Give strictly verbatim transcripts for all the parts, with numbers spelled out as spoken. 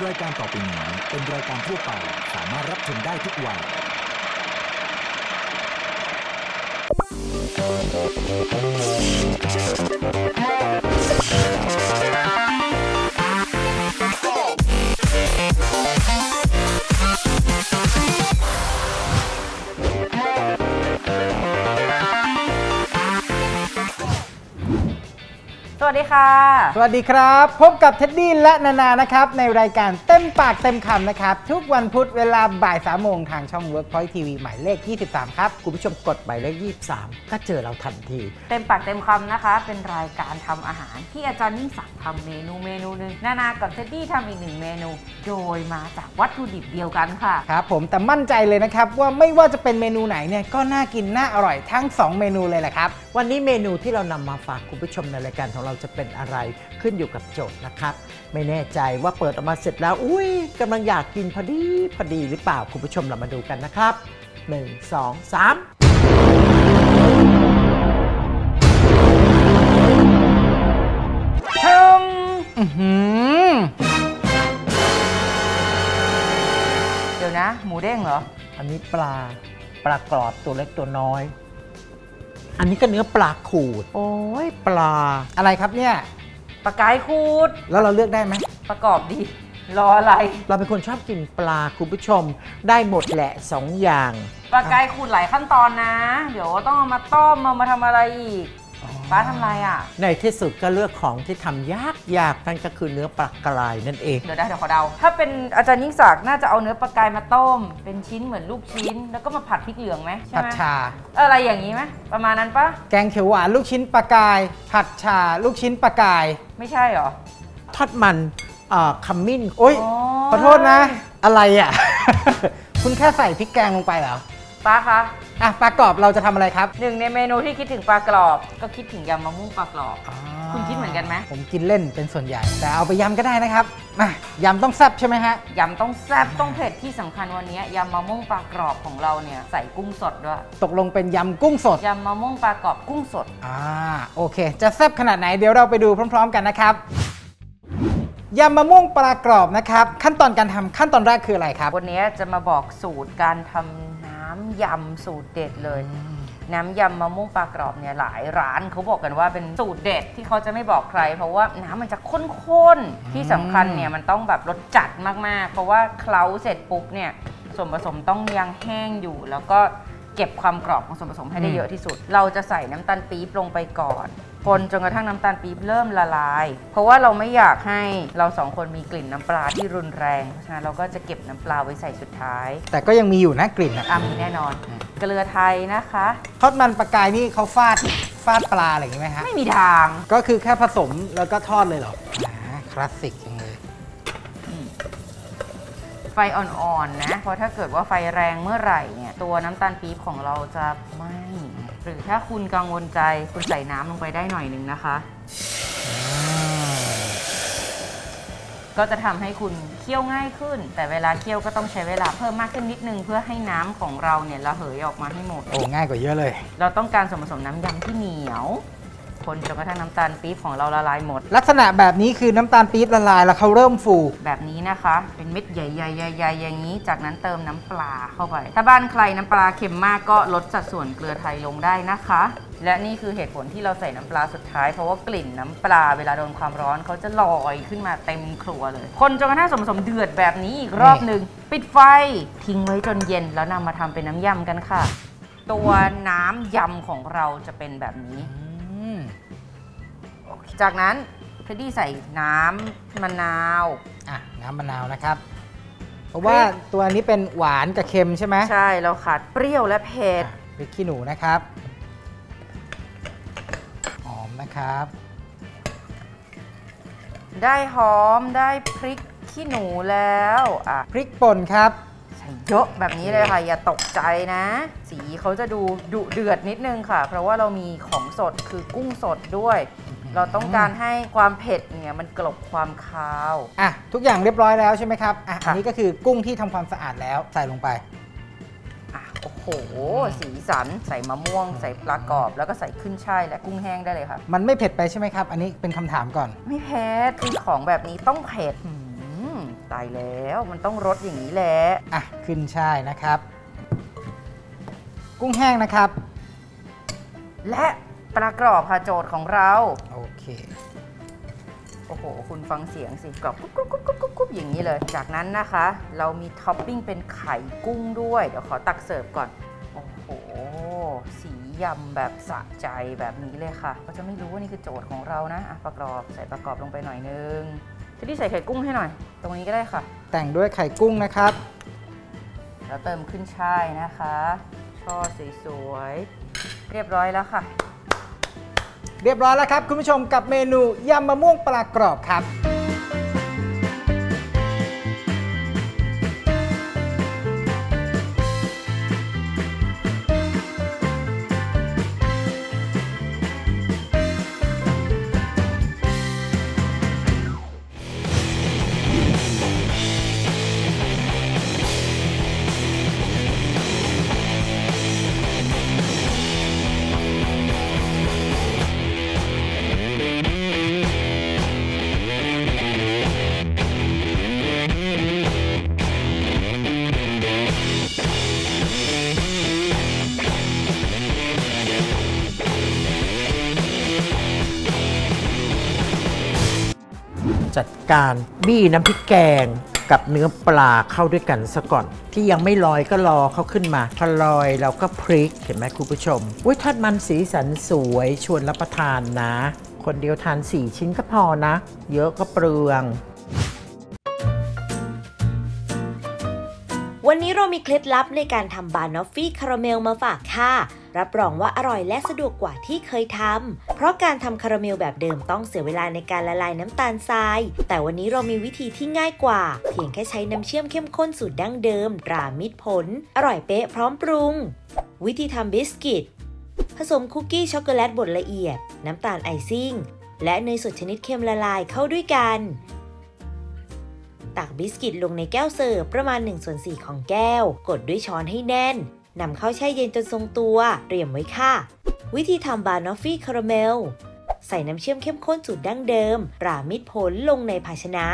รายการต่อไปนี้เป็นรายการทั่วไปสามารถรับชมได้ทุกวัยสวัสดีค่ะสวัสดีครับพบกับเท็ดดี้และนานานะครับในรายการเต็มปากเต็มคำนะครับทุกวันพุธเวลาบ่ายสามโมงทางช่อง Workpoint ที วี หมายเลขยี่สิบสามครับคุณผู้ชมกดหมายเลขยี่สิบสามก็เจอเราทันทีเต็มปากเต็มคำนะคะเป็นรายการทำอาหารที่อาจารย์ยิ่งศักดิ์ทำเมนูเมนูหนึ่งนานากับเท็ดดี้ทำอีกหนึ่งเมนูโดยมาจากวัตถุดิบเดียวกันค่ะครับผมแต่มั่นใจเลยนะครับว่าไม่ว่าจะเป็นเมนูไหนเนี่ยก็น่ากินน่าอร่อยทั้งสองเมนูเลยแหละครับวันนี้เมนูที่เรานำมาฝากคุณผู้ชมในรายการของเราจะเป็นอะไรขึ้นอยู่กับโจทย์นะครับไม่แน่ใจว่าเปิดออกมาเสร็จแล้วอุ้ยกำลังอยากกินพอดีพอดีหรือเปล่าคุณผู้ชมเรามาดูกันนะครับหนึ่ง สอง สามชมเดี๋ยวนะหมูเด้งเหรออันนี้ปลาปลากรอบตัวเล็กตัวน้อยอันนี้ก็เนื้อปลาขูดโอ้ยปลาอะไรครับเนี่ยปลากายขูดแล้วเราเลือกได้ไหมประกอบดีรออะไรเราเป็นคนชอบกินปลาคุณผู้ชมได้หมดแหละสองอย่างปลากายขูดหลายขั้นตอนนะเดี๋ยวต้องเอามาต้มเอามาทำอะไรอีกป้าทำอะไรอ่ะในที่สุดก็เลือกของที่ทำยากยากนั่นก็คือเนื้อปลากรายนั่นเองเดี๋ยวได้เดี๋ยวขอเดาถ้าเป็นอาจารย์ยิ่งศักดิ์น่าจะเอาเนื้อปลากายมาต้มเป็นชิ้นเหมือนลูกชิ้นแล้วก็มาผัดพริกเหลืองไหมใช่ไหมผัดชาอะไรอย่างนี้ไหมประมาณนั้นปะแกงเขียวหวานลูกชิ้นปลากายผัดชาลูกชิ้นปลากายไม่ใช่หรอทอดมันขมิ้นโอ๊ยขอโทษนะอะไรอ่ะ คุณแค่ใส่พริกแกงลงไปเหรอป้าคะอ่ะปลากรอบเราจะทำอะไรครับหนึ่งในเมนูที่คิดถึงปลากรอบก็คิดถึงยำมะม่วงปลากรอบคุณคิดเหมือนกันไหมผมกินเล่นเป็นส่วนใหญ่แต่เอาไปยำก็ได้นะครับมายำต้องแซ่บใช่ไหมฮะยำต้องแซ่บต้องเผ็ดที่สำคัญวันนี้ยำมะม่วงปลากรอบของเราเนี่ยใส่กุ้งสดด้วยตกลงเป็นยำกุ้งสดยำมะม่วงปลากรอบกุ้งสดอ่าโอเคจะแซ่บขนาดไหนเดี๋ยวเราไปดูพร้อมๆกันนะครับยำมะม่วงปลากรอบนะครับขั้นตอนการทำขั้นตอนแรกคืออะไรครับวันนี้จะมาบอกสูตรการทำน้ำยำสูตรเด็ดเลยน้ำยำมะม่วงปลากรอบเนี่ยหลายร้านเขาบอกกันว่าเป็นสูตรเด็ดที่เขาจะไม่บอกใครเพราะว่าน้ำมันจะข้นๆที่สำคัญเนี่ยมันต้องแบบรสจัดมากๆเพราะว่าเคล้าเสร็จปุ๊บเนี่ยส่วนผสมต้องยังแห้งอยู่แล้วก็เก็บความกรอบของส่วนผสมให้ได้เยอะที่สุดเราจะใส่น้ำตาลปี๊บลงไปก่อนคนจนกระทั่งน้ำตาลปี๊บเริ่มละลายเพราะว่าเราไม่อยากให้เราสองคนมีกลิ่นน้ำปลาที่รุนแรงเพราะฉะนั้นเราก็จะเก็บน้ำปลาไว้ใส่สุดท้ายแต่ก็ยังมีอยู่นะกลิ่นนะมีแน่นอนเกลือไทยนะคะทอดมันปลากายนี่เขาฟาดฟาดปลาอะไรอย่างนี้ไหมฮะไม่มีทางก็คือแค่ผสมแล้วก็ทอดเลยเหรอคลาสสิกจังเลยไฟอ่อนๆนะเพราะถ้าเกิดว่าไฟแรงเมื่อไหร่เนี่ยตัวน้ำตาลปี๊บของเราจะไหม้หรือถ้าคุณกังวลใจคุณใส่น้ำลงไปได้หน่อยนึงนะคะก็จะทำให้คุณเคี่ยวง่ายขึ้นแต่เวลาเคี่ยวก็ต้องใช้เวลาเพิ่มมากขึ้นนิดนึงเพื่อให้น้ำของเราเนี่ยระเหยออกมาให้หมดโอ้ง่ายกว่าเยอะเลยเราต้องการส่วนผสมน้ำยำที่เหนียวคนจนกระทั่งน้ำตาลปี๊บของเราละลายหมดลักษณะแบบนี้คือน้ำตาลปี๊บละลายแล้วเขาเริ่มฟูแบบนี้นะคะเป็นเม็ดใหญ่ๆๆๆอย่างนี้จากนั้นเติมน้ำปลาเข้าไปถ้าบ้านใครน้ำปลาเค็มมากก็ลดสัดส่วนเกลือไทยลงได้นะคะและนี่คือเหตุผลที่เราใส่น้ำปลาสุดท้ายเพราะว่ากลิ่นน้ำปลาเวลาโดนความร้อนเขาจะลอยขึ้นมาเต็มครัวเลยคนจนกระทั่งส่วนผสมเดือดแบบนี้อีกรอบหนึ่งปิดไฟทิ้งไว้จนเย็นแล้วนำมาทำเป็นน้ำยำกันค่ะตัวน้ำยำของเราจะเป็นแบบนี้จากนั้นเท็ดดี้ใส่น้ำมะนาวอ่ะน้ำมะนาวนะครับเพราะว่าตัวนี้เป็นหวานกับเค็มใช่ไหมใช่เราขาดเปรี้ยวและเผ็ดพริกขี้หนูนะครับหอมนะครับได้หอมได้พริกขี้หนูแล้วอ่ะพริกป่นครับใส่เยอะแบบนี้เลยค่ะอย่าตกใจนะสีเขาจะดูดุเดือดนิดนึงค่ะเพราะว่าเรามีของสดคือกุ้งสดด้วยเราต้องการให้ความเผ็ดเนี่ยมันกลบความคาวอ่ะทุกอย่างเรียบร้อยแล้วใช่ไหมครับอ่ะอันนี้ก็คือกุ้งที่ทำความสะอาดแล้วใส่ลงไปอ่ะโอ้โหสีสันใส่มะม่วงใส่ปลากรอบแล้วก็ใส่ขึ้นช่ายและกุ้งแห้งได้เลยค่ะมันไม่เผ็ดไปใช่ไหมครับอันนี้เป็นคำถามก่อนไม่เผ็ดคือของแบบนี้ต้องเผ็ดตตายแล้วมันต้องรสอย่างนี้แหละอ่ะขึ้นช่ายนะครับกุ้งแห้งนะครับและปลากรอบค่ะโจทย์ของเราโอเคโอ้โหคุณฟังเสียงสิกรอบกุ๊บกุ๊บกุ๊บกุ๊บกุ๊บกุ๊บอย่างนี้เลยจากนั้นนะคะเรามีท็อปปิ้งเป็นไข่กุ้งด้วยเดี๋ยวขอตักเสิร์ฟก่อนโอ้โหสียำแบบสะใจแบบนี้เลยค่ะก็จะไม่รู้ว่านี่คือโจทย์ของเรานะอ่ะประกอบใส่ประกอบลงไปหน่อยนึงจะที่ใส่ไข่กุ้งให้หน่อยตรงนี้ก็ได้ค่ะแต่งด้วยไข่กุ้งนะครับแล้วเติมขึ้นช่ายนะคะช่อสวยๆเรียบร้อยแล้วค่ะเรียบร้อยแล้วครับคุณผู้ชมกับเมนูยำมะม่วงปลากรอบครับจัดการบี้น้ำพริกแกงกับเนื้อปลาเข้าด้วยกันซะก่อนที่ยังไม่ลอยก็รอเขาขึ้นมาพอลอยเราก็พริกเห็นไหมคุณผู้ชมอุ้ยทอดมันสีสันสวยชวนรับประทานนะคนเดียวทานสี่ชิ้นก็พอนะเยอะก็เปลืองวันนี้เรามีเคล็ดลับในการทำบานอฟฟี่คาราเมลมาฝากค่ะรับรองว่าอร่อยและสะดวกกว่าที่เคยทำเพราะการทำคาราเมลแบบเดิมต้องเสียเวลาในการละลายน้ำตาลทรายแต่วันนี้เรามีวิธีที่ง่ายกว่าเพียงแค่ใช้น้ำเชื่อมเข้มข้นสูตรดั้งเดิมตรามิตรผลอร่อยเป๊ะพร้อมปรุงวิธีทำบิสกิตผสมคุกกี้ช็อกโกแลตบดละเอียดน้ำตาลไอซิ่งและเนยสดชนิดเค็มละลายเข้าด้วยกันตักบิสกิตลงในแก้วเสิร์ฟประมาณหนึ่งส่วนสี่ของแก้วกดด้วยช้อนให้แน่นนำเข้าแช่เย็นจนทรงตัวเตรียมไว้ค่ะวิธีทำบานอฟฟี่คาราเมลใส่น้ำเชื่อมเข้มข้นสูตรดั้งเดิมตรามิตรผลลงในภาชนะ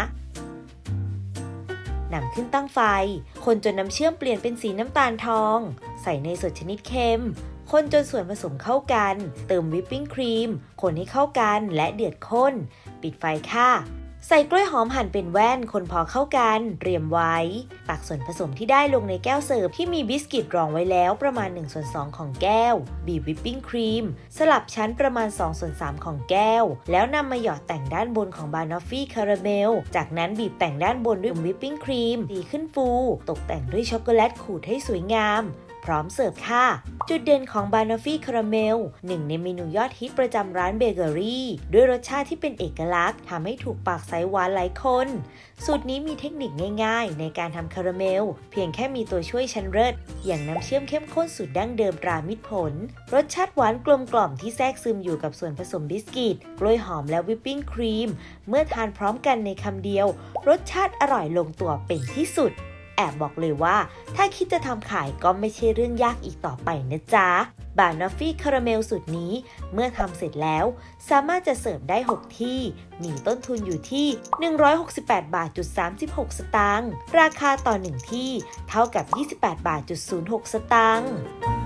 นำขึ้นตั้งไฟคนจนน้ำเชื่อมเปลี่ยนเป็นสีน้ำตาลทองใส่เนยสดชนิดเค็มคนจนส่วนผสมเข้ากันเติมวิปปิ้งครีมคนให้เข้ากันและเดือดข้นปิดไฟค่ะใส่กล้วยหอมหั่นเป็นแว่นคนพอเข้ากันเตรียมไว้ตักส่วนผสมที่ได้ลงในแก้วเสิร์ฟที่มีบิสกิตรองไว้แล้วประมาณหนึ่งส่วนสองของแก้วบีบวิปปิ้งครีมสลับชั้นประมาณสองส่วนสามของแก้วแล้วนำมาหยอดแต่งด้านบนของบานอฟฟี่คาราเมลจากนั้นบีบแต่งด้านบนด้วยวิปปิ้งครีมตีขึ้นฟูตกแต่งด้วยช็อกโกแลตขูดให้สวยงามพร้อมเสิร์ฟค่ะจุดเด่นของบานอฟฟี่คาราเมลหนึ่งในเมนูยอดฮิตประจำร้านเบเกอรี่ด้วยรสชาติที่เป็นเอกลักษณ์ทำให้ถูกปากสายหวานหลายคนสูตรนี้มีเทคนิคง่ายๆในการทำคาราเมลเพียงแค่มีตัวช่วยชั้นเลิศอย่างน้ำเชื่อมเข้มข้นสูตรดั้งเดิมตรามิตรผลรสชาติหวานกลมกล่อมที่แทรกซึมอยู่กับส่วนผสมบิสกิตกล้วยหอมและวิปปิ้งครีมเมื่อทานพร้อมกันในคำเดียวรสชาติอร่อยลงตัวเป็นที่สุดแอบบอกเลยว่าถ้าคิดจะทำขายก็ไม่ใช่เรื่องยากอีกต่อไปนะจ๊ะบานอฟฟี่คาราเมลสูตรนี้เมื่อทำเสร็จแล้วสามารถจะเสิร์ฟได้หกที่มีต้นทุนอยู่ที่หนึ่งร้อยหกสิบแปดบาทจุดสามสิบหกสตางค์ราคาต่อหนึ่งที่เท่ากับยี่สิบแปดบาทจุดศูนย์หกสตางค์